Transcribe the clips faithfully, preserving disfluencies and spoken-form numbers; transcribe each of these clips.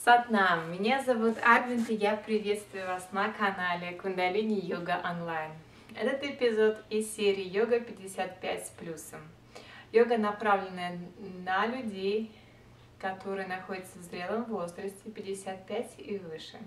Сатнам, меня зовут Арвинд, и я приветствую вас на канале Кундалини Йога Онлайн. Этот эпизод из серии Йога пятьдесят пять с плюсом. Йога, направленная на людей, которые находятся в зрелом возрасте пятьдесят пять и выше.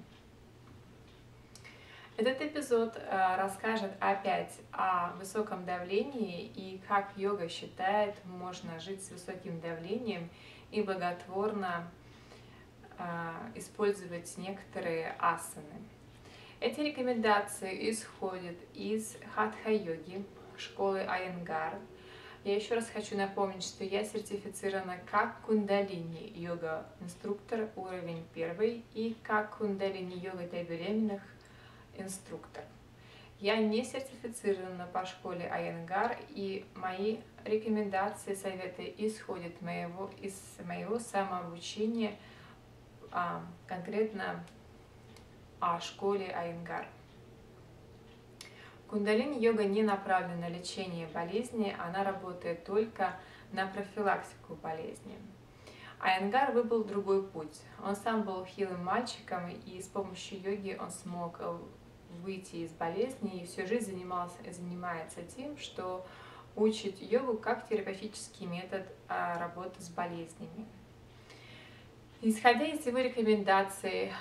Этот эпизод э, расскажет опять о высоком давлении и как йога считает, можно жить с высоким давлением и благотворно использовать некоторые асаны. Эти рекомендации исходят из хатха-йоги, школы Айенгар. Я еще раз хочу напомнить, что я сертифицирована как кундалини йога инструктор уровень первый и как кундалини йога для беременных инструктор. Я не сертифицирована по школе Айенгар, и мои рекомендации, советы исходят моего, из моего самообучения А, конкретно о школе Айенгар. Кундалини-йога не направлена на лечение болезни, она работает только на профилактику болезни. Айенгар выбрал другой путь. Он сам был хилым мальчиком, и с помощью йоги он смог выйти из болезни и всю жизнь занимался, занимается тем, что учит йогу как терапевтический метод работы с болезнями. Исходя из его рекомендаций,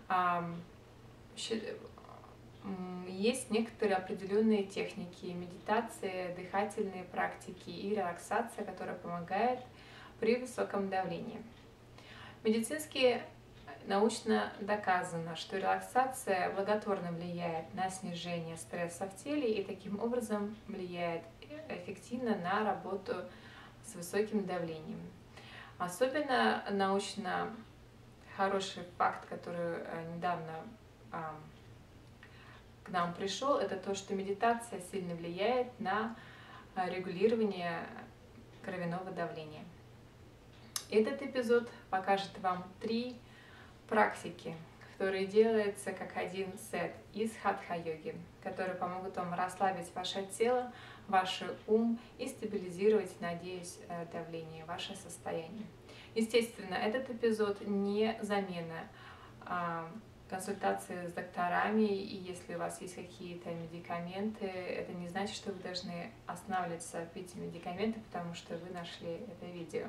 есть некоторые определенные техники медитации, дыхательные практики и релаксация, которая помогает при высоком давлении. Медицински научно доказано, что релаксация благотворно влияет на снижение стресса в теле и таким образом влияет эффективно на работу с высоким давлением. Особенно научно хороший факт, который недавно а, к нам пришел, это то, что медитация сильно влияет на регулирование кровяного давления. Этот эпизод покажет вам три практики, которые делаются как один сет из хатха-йоги, которые помогут вам расслабить ваше тело, ваш ум и стабилизировать, надеюсь, давление, ваше состояние. Естественно, этот эпизод не замена а, консультации с докторами, и если у вас есть какие-то медикаменты, это не значит, что вы должны останавливаться, пить медикаменты, потому что вы нашли это видео.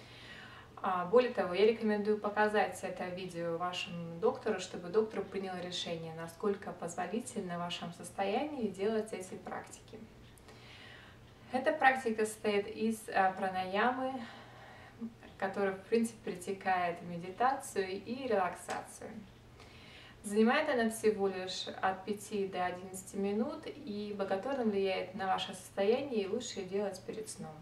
А, более того, я рекомендую показать это видео вашему доктору, чтобы доктор принял решение, насколько позволительно в вашем состоянии делать эти практики. Эта практика состоит из пранаямы, которая, в принципе, перетекает в медитацию и релаксацию. Занимает она всего лишь от пяти до одиннадцати минут и благотворно влияет на ваше состояние, и лучше ее делать перед сном.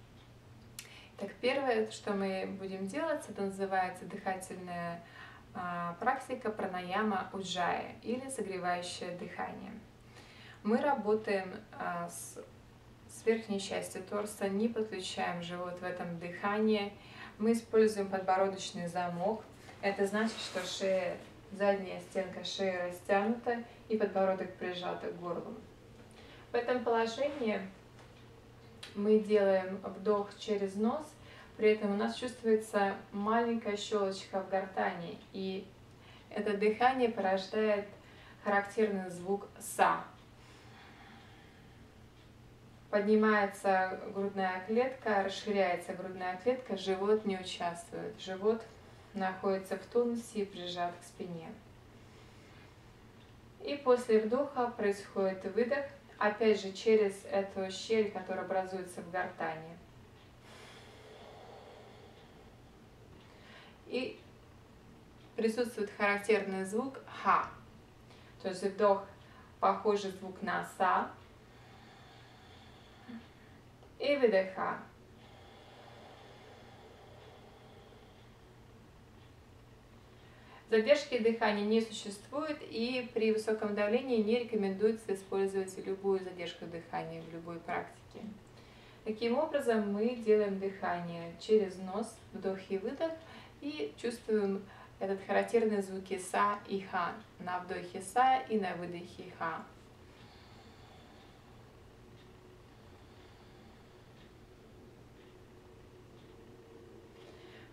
Так, первое, что мы будем делать, это называется дыхательная а, практика пранаяма уджая или согревающее дыхание. Мы работаем а, с С верхней части торса, не подключаем живот в этом дыхании. Мы используем подбородочный замок. Это значит, что шея, задняя стенка шеи растянута и подбородок прижат к горлу. В этом положении мы делаем вдох через нос, при этом у нас чувствуется маленькая щелочка в гортани, и это дыхание порождает характерный звук «са». Поднимается грудная клетка, расширяется грудная клетка, живот не участвует. Живот находится в тонусе и прижат к спине. И после вдоха происходит выдох, опять же через эту щель, которая образуется в гортани. И присутствует характерный звук «ха». То есть вдох похожий звук на «са». И выдоха. Задержки дыхания не существует, и при высоком давлении не рекомендуется использовать любую задержку дыхания в любой практике. Таким образом, мы делаем дыхание через нос, вдох и выдох, и чувствуем этот характерные звуки «са» и «ха» на вдохе «са» и на выдохе «ха».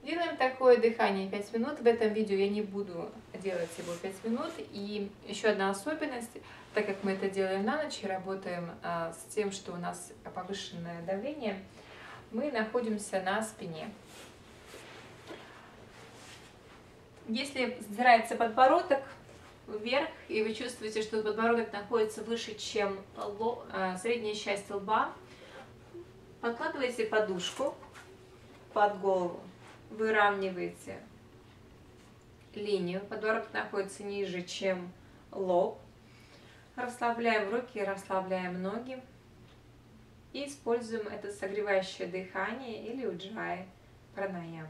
Делаем такое дыхание пять минут. В этом видео я не буду делать его пять минут. И еще одна особенность, так как мы это делаем на ночь и работаем а, с тем, что у нас повышенное давление, мы находимся на спине. Если задирается подбородок вверх, и вы чувствуете, что подбородок находится выше, чем лоб, а, средняя часть лба, подкладывайте подушку под голову. Выравниваете линию, подбородок находится ниже, чем лоб. Расслабляем руки, расслабляем ноги. И используем это согревающее дыхание или уджай пранаям.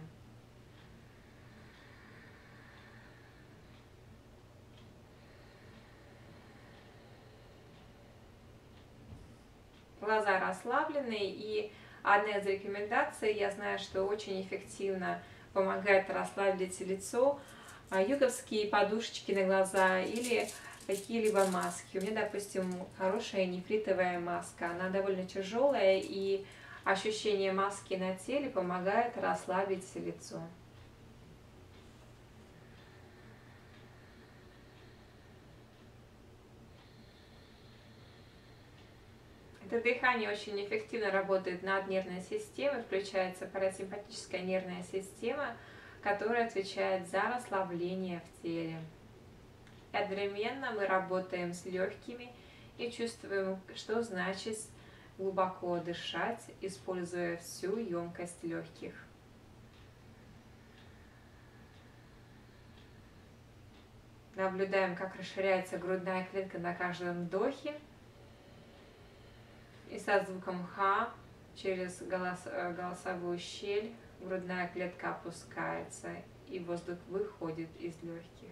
Глаза расслаблены, и одна из рекомендаций, я знаю, что очень эффективно помогает расслабить лицо, йоговские подушечки на глаза или какие-либо маски. У меня, допустим, хорошая нефритовая маска, она довольно тяжелая, и ощущение маски на теле помогает расслабить лицо. Это дыхание очень эффективно работает над нервной системой, включается парасимпатическая нервная система, которая отвечает за расслабление в теле. И одновременно мы работаем с легкими и чувствуем, что значит глубоко дышать, используя всю емкость легких. Наблюдаем, как расширяется грудная клетка на каждом вдохе. И со звуком ха через голос, голосовую щель грудная клетка опускается, и воздух выходит из легких.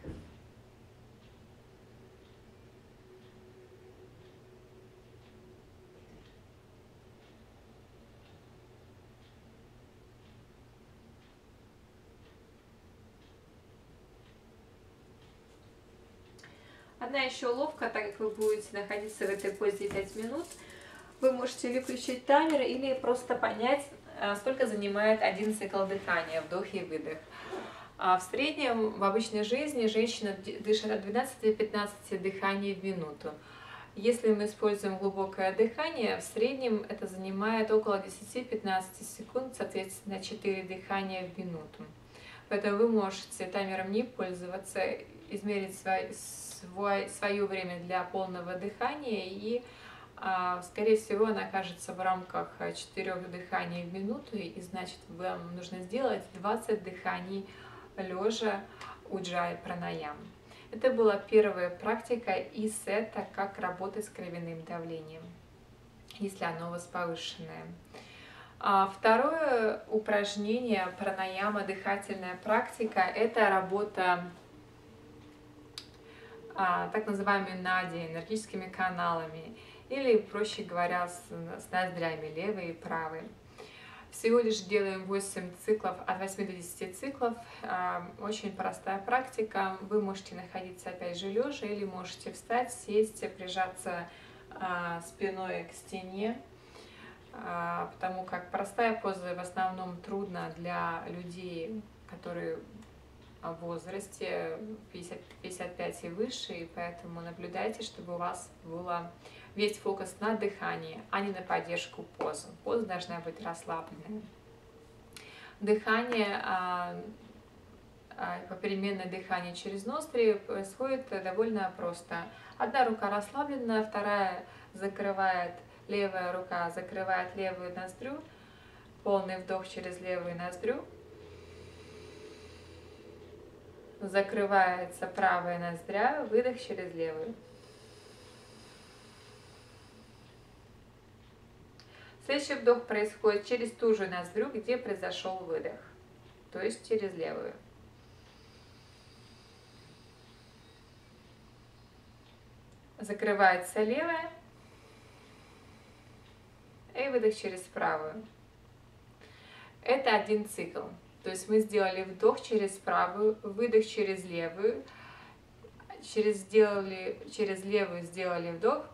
Одна еще уловка, так как вы будете находиться в этой позе пять минут, вы можете выключить таймер или просто понять, сколько занимает один цикл дыхания, вдох и выдох. А в среднем в обычной жизни женщина дышит от двенадцати до пятнадцати дыханий в минуту. Если мы используем глубокое дыхание, в среднем это занимает около десяти-пятнадцати секунд, соответственно, четыре дыхания в минуту. Поэтому вы можете таймером не пользоваться, измерить свой, свой, свое время для полного дыхания, и скорее всего, она окажется в рамках четырёх дыханий в минуту, и значит, вам нужно сделать двадцать дыханий лежа уджай пранаям. Это была первая практика из сета, как работать с кровяным давлением, если оно у вас повышенное. А второе упражнение пранаяма, дыхательная практика, это работа а, так называемыми нади, энергетическими каналами, или, проще говоря, с, с ноздрями, левой и правой. Всего лишь делаем восемь циклов, от восьми до десяти циклов. Очень простая практика. Вы можете находиться опять же лежа, или можете встать, сесть, прижаться спиной к стене, потому как простая поза в основном трудна для людей, которые в возрасте пятьдесят пять и выше, и поэтому наблюдайте, чтобы у вас было весь фокус на дыхании, а не на поддержку позы. Поза должна быть расслабленная. Дыхание, а, а, попеременное дыхание через ноздри происходит довольно просто. Одна рука расслаблена, вторая закрывает, левая рука закрывает левую ноздрю, полный вдох через левую ноздрю. Закрывается правая ноздря, выдох через левую. Следующий вдох происходит через ту же ноздрю, где произошел выдох, то есть через левую. Закрывается левая и выдох через правую. Это один цикл. То есть мы сделали вдох через правую, выдох через левую, через, сделали, через левую сделали вдох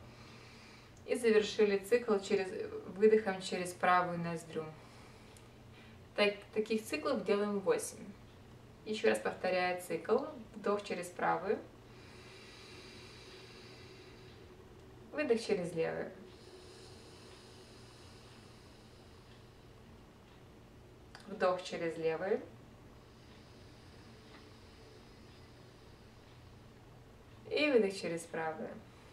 и завершили цикл через, выдохом через правую ноздрю. Так, таких циклов делаем восемь. Еще раз повторяю цикл. Вдох через правую. Выдох через левую. Вдох через левую. И выдох через правую.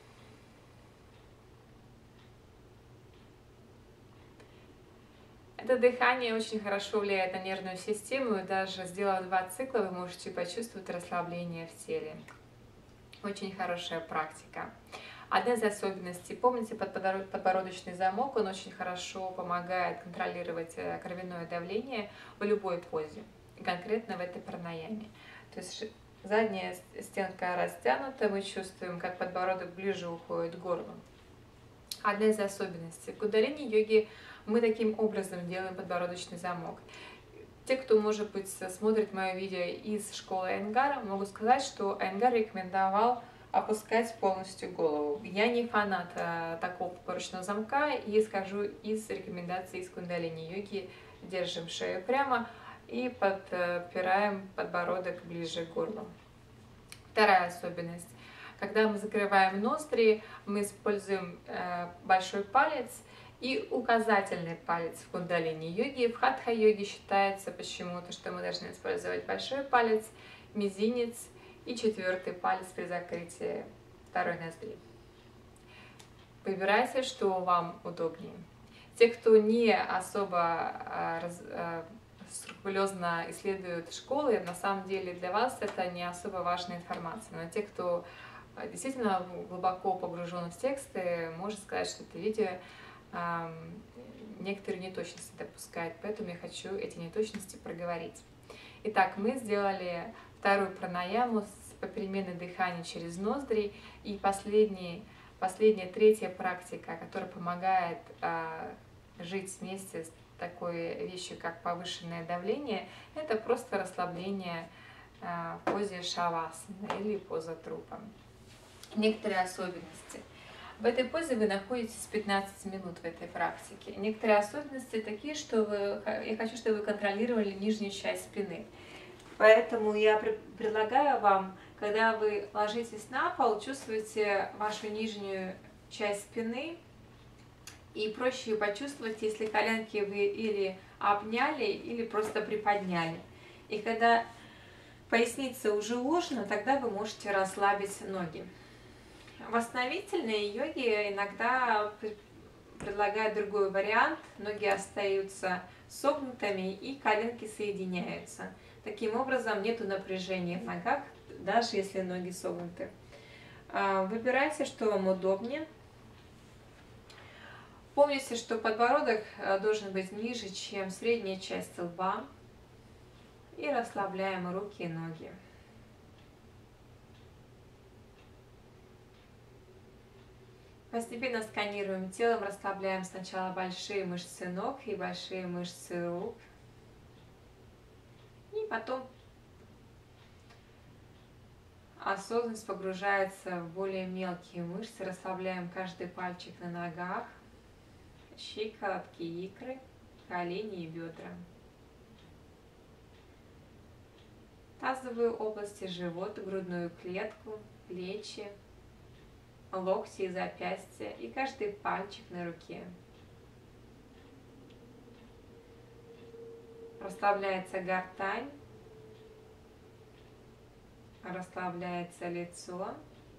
Это дыхание очень хорошо влияет на нервную систему, и даже сделав два цикла, вы можете почувствовать расслабление в теле. Очень хорошая практика. Одна из особенностей, помните, подбородочный замок, он очень хорошо помогает контролировать кровяное давление в любой позе, конкретно в этой пранаяме. То есть задняя стенка растянута, мы чувствуем, как подбородок ближе уходит к горлу. Одна из особенностей. В кундалини-йоге мы таким образом делаем подбородочный замок. Те, кто, может быть, смотрит мое видео из школы Айенгара, могут сказать, что Айенгар рекомендовал опускать полностью голову. Я не фанат а, такого подбородочного замка и скажу из рекомендаций из кундалини-йоги. Держим шею прямо и подпираем подбородок ближе к горлу. Вторая особенность. Когда мы закрываем ноздри, мы используем э, большой палец и указательный палец в кундалини-йоге. В хатха-йоге считается почему-то, что мы должны использовать большой палец, мизинец и четвертый палец при закрытии второй ноздри. Выбирайте, что вам удобнее. Те, кто не особо э, раз, э, скрупулезно исследуют школы, на самом деле для вас это не особо важная информация. Но те, кто действительно глубоко погружен в тексты, может сказать, что это видео э, некоторые неточности допускает, поэтому я хочу эти неточности проговорить. Итак, мы сделали вторую пранаяму с попеременной дыханием через ноздри, и последний, последняя, третья практика, которая помогает э, жить вместе с такой вещью, как повышенное давление, это просто расслабление э, в позе шавасана или поза трупа. Некоторые особенности. В этой позе вы находитесь пятнадцать минут в этой практике. Некоторые особенности такие, что вы, я хочу, чтобы вы контролировали нижнюю часть спины. Поэтому я предлагаю вам, когда вы ложитесь на пол, чувствуйте вашу нижнюю часть спины. И проще ее почувствовать, если коленки вы или обняли, или просто приподняли. И когда поясница уже уложена, тогда вы можете расслабить ноги. В восстановительной йоге иногда предлагают другой вариант. Ноги остаются согнутыми и коленки соединяются. Таким образом, нет напряжения в ногах, даже если ноги согнуты. Выбирайте, что вам удобнее. Помните, что подбородок должен быть ниже, чем средняя часть лба. И расслабляем руки и ноги. Постепенно сканируем телом, расслабляем сначала большие мышцы ног и большие мышцы рук. И потом осознанность погружается в более мелкие мышцы. Расслабляем каждый пальчик на ногах. Щиколотки, икры, колени и бедра. Тазовые области, живот, грудную клетку, плечи, локти и запястья и каждый пальчик на руке. Расслабляется гортань, расслабляется лицо.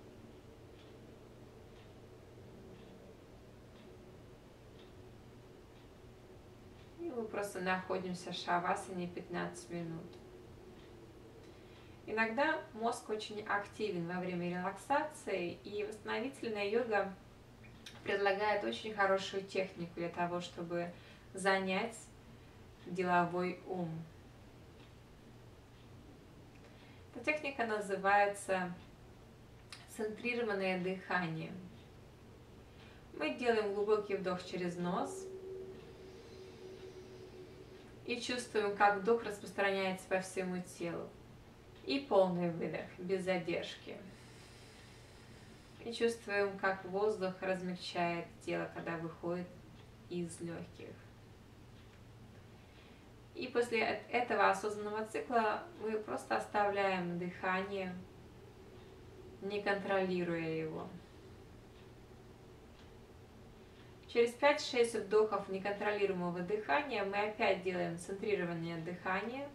Мы просто находимся в шавасане пятнадцать минут. Иногда мозг очень активен во время релаксации, и восстановительная йога предлагает очень хорошую технику для того, чтобы занять деловой ум. Эта техника называется центрированное дыхание. Мы делаем глубокий вдох через нос. И чувствуем, как вдох распространяется по всему телу. И полный выдох, без задержки. И чувствуем, как воздух размягчает тело, когда выходит из легких. И после этого осознанного цикла мы просто оставляем дыхание, не контролируя его. Через пять-шесть вдохов неконтролируемого дыхания мы опять делаем центрированное дыхание,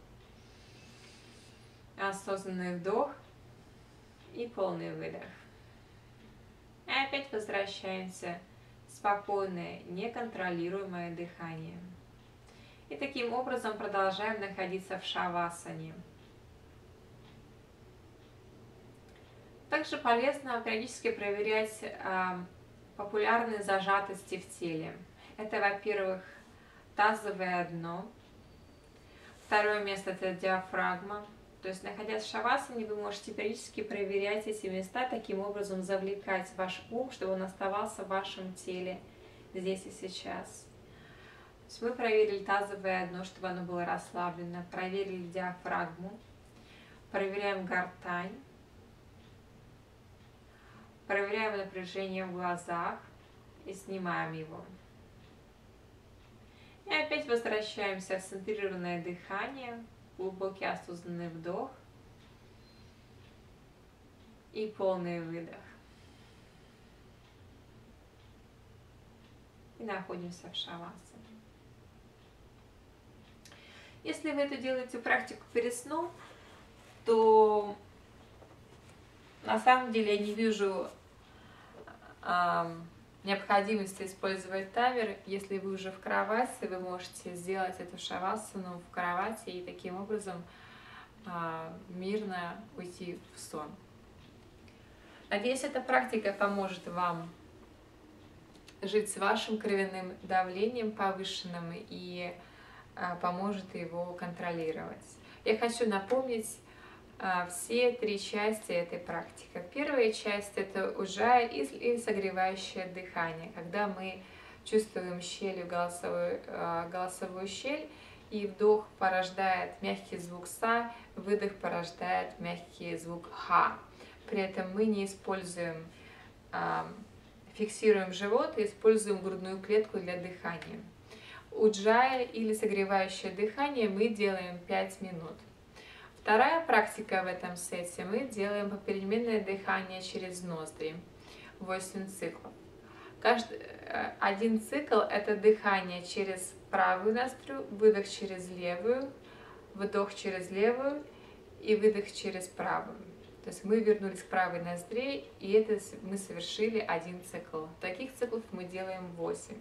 осознанный вдох и полный выдох. И опять возвращаемся в спокойное, неконтролируемое дыхание. И таким образом продолжаем находиться в шавасане. Также полезно периодически проверять а, популярные зажатости в теле. Это, во-первых, тазовое дно. Второе место – это диафрагма. То есть, находясь в шавасане, вы можете периодически проверять эти места, таким образом завлекать ваш ум, чтобы он оставался в вашем теле здесь и сейчас. То есть мы проверили тазовое дно, чтобы оно было расслаблено, проверили диафрагму, проверяем гортань, проверяем напряжение в глазах и снимаем его. И опять возвращаемся в центрированное дыхание, глубокий осознанный вдох и полный выдох. И находимся в шавасане. Если вы это делаете практику перед сном, то на самом деле я не вижу э, необходимости использовать таймер. Если вы уже в кровати, вы можете сделать эту шавасану в кровати и таким образом э, мирно уйти в сон. Надеюсь, эта практика поможет вам жить с вашим кровяным давлением повышенным и э, поможет его контролировать. Я хочу напомнить все три части этой практики. Первая часть – это уджая и согревающее дыхание, когда мы чувствуем щель в голосовую, голосовую щель, и вдох порождает мягкий звук са, выдох порождает мягкий звук ха. При этом мы не используем, фиксируем живот и используем грудную клетку для дыхания. Уджая или согревающее дыхание мы делаем пять минут. Вторая практика в этом сете, мы делаем попеременное дыхание через ноздри, восемь циклов. Каждый, один цикл – это дыхание через правую ноздрю, выдох через левую, вдох через левую и выдох через правую. То есть мы вернулись к правой ноздре, и это мы совершили один цикл. Таких циклов мы делаем восемь.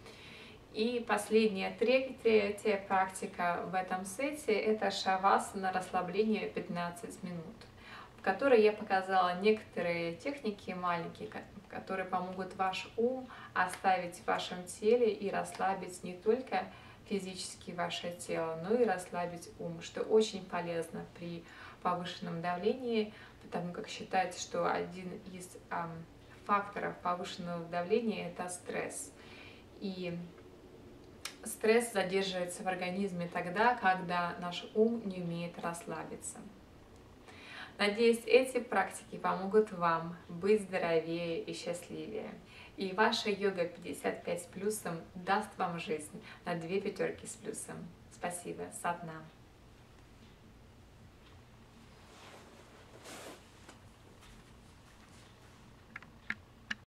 И последняя, третья практика в этом сете – это шавасана, расслабление пятнадцать минут, в которой я показала некоторые техники маленькие, которые помогут ваш ум оставить в вашем теле и расслабить не только физически ваше тело, но и расслабить ум, что очень полезно при повышенном давлении, потому как считается, что один из эм, факторов повышенного давления – это стресс. И стресс задерживается в организме тогда, когда наш ум не умеет расслабиться. Надеюсь, эти практики помогут вам быть здоровее и счастливее. И ваша йога пятьдесят пять с плюсом даст вам жизнь на две пятерки с плюсом. Спасибо. Сатнам.